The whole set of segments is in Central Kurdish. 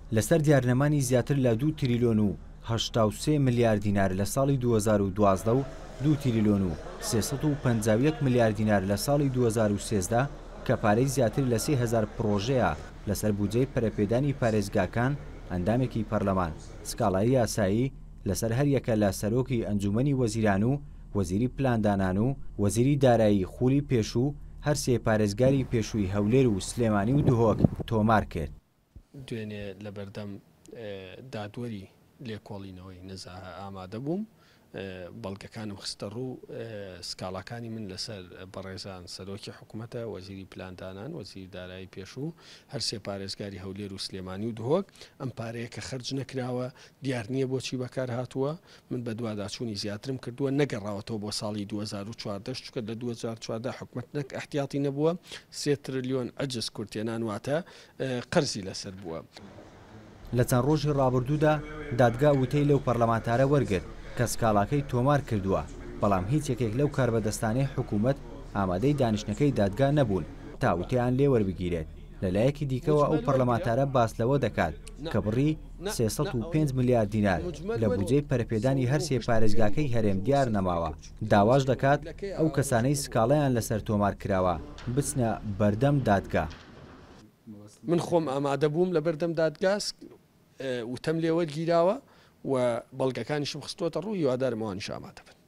لەسەر دیارنەمانی زیاتر لە 2 تریلیۆن و 83 میلیارد دینار لە ساڵی 2012 و 2 تریلیۆن و 351 میلیارد دینار لە ساڵی 2013 کە پارەی زیاتر لە 3000 پرۆژەیە لەسەر بودجەی پەرەپێدانی پارێزگاکان ئەندامێکی پەرلەمان سکاڵایی یاسایی لەسەر هەر یەکە لە سەرۆکی ئەنجومەنی وەزیران و وەزیری پلاندانان و وەزیری دارایی خولی پێشوو هەر سێ پارێزگاری پێشووی هەولێر و سلێمانی و دهۆک تۆمار کرد. دوێنێ لە بەردەم دادوەری لێکۆڵینەوەی نەزاهە ئامادە بووم بەڵگەکانم خستە ڕوو سکاڵاکانی من لەسەر بەڕێزان سەرۆکی حکوومەتە وەزیری پلاندانان وەزیری دارایی پێشوو هەر سێ پارێزگاری هەولێر و سلێمانی و دهۆک ئەم پارەیە کە خەرج نەکراوە دیار نییە بۆچی بەکار هاتووە من بە دوواداچوونی زیاترم کردووە نەگەڕاوەتەوە بۆ ساڵی 2014 چکە لە 2014 حکوومەت نەک احتیاطی نەبووە 3 تریلیۆن ئەجز کورتێنان واتە قەرزی لەسەر بووە. لە چەند ڕۆژی ڕابردوودا دادگا وتەی لەو پەرلەمانتارە وەرگرت کە سکاڵاکەی تۆمار کردووە بەڵام هیچ یەکێک لەو کاربەدەستانەی حکوومەت ئامادەی دانیشتنەکەی دادگا نەبوون تا وتیان لێ وەربگیرێت. لەلایەکی دیکەوە ئەو پەرلەمانتارە باس لەوە دەکات کە بڕی 305 میلیارد دینار لە بودجەی پەرەپێدانی هەر سێ پارێزگاکەی هەرێم دیار نەماوە. داواش دەکات ئەو کەسانەی سکاڵەیان لەسەر تۆمار کراوە بچنە بەردەم دادگا. من خۆم ئامادە بووم لە بەردەم دادگاس وتەم لێ وەرگیراوە و بەڵگەکانیشم خستووەتە ڕوو هیوادارمەوانیش ئامادە بن.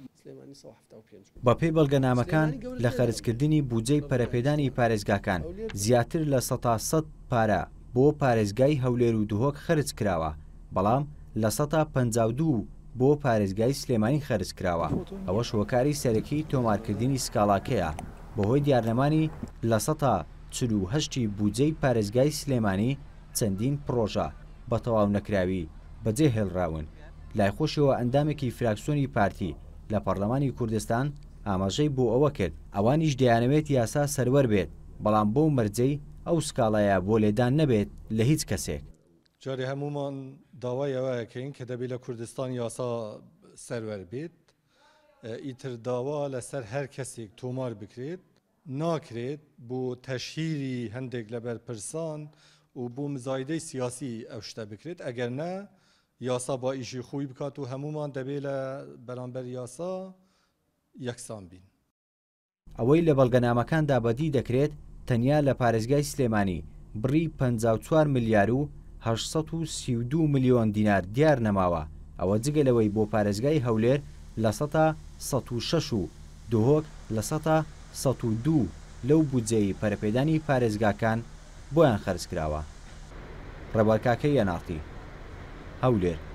بە پێی بەڵگەنامەکان لە خەرجکردنی بودجەی پەرەپێدانی پارێزگاکان زیاتر لە 100 پارە بۆ پارێزگای هەولێر و دهۆک خەرج کراوە بەڵام لە 152 بۆ پارێزگای سلێمانی خەرج کراوە. ئەوە شۆکاری سەرەکی تۆمارکردنی سکاڵاکەیە بەهۆی دیارنەمانی لە 148 بودجەی پارێزگای سلێمانی چەندین پرۆژە بە تەواو نەکراوی بەجێ هێڵراون. لایخۆشەوە ئەندامێکی فراکسیۆنی پارتی لە پەرلەمانی کوردستان ئاماژەی بۆ ئەوە کرد ئەوانیش دەیانەوێت یاسا سەروەر بێت بەڵام بۆ مەرجەی ئەو سکاڵایە بۆ لێدان نەبێت لە هیچ کەسێک. جارێ هەمومان داوای ئەوەیەکەین کە دەبێت لە کوردستان یاسا سەروەر بێت ئیتر داوا لەسەر هەر کەسێک تۆمار بکرێت ناکرێت بۆ تەشهیری هەندێک لە بەرپرسان و بۆ مزایدەی سیاسی ئەو شتە بکرێت ئەگەر نە یاسا با ئیشی خۆی بکات و هەمومان دەبێت لە بەرامبەر یاسا یەکسان بین. ئەوەی لە بەڵگەنامەکاندا بەدی دەکرێت تەنیا لە پارێزگای سلێمانی بڕی 54 میلیارد و 832 میلیۆن دینار دیار نەماوە. ئەوە جگەلەوەی بۆ پارێزگای هەولێر لە 106 و دهۆک لە 102 لەو بودجەی پەرەپێدانی پارێزگاکان بۆیان خەرج کراوە. ڕێبەرکاکەی یەناڵی هەولێر.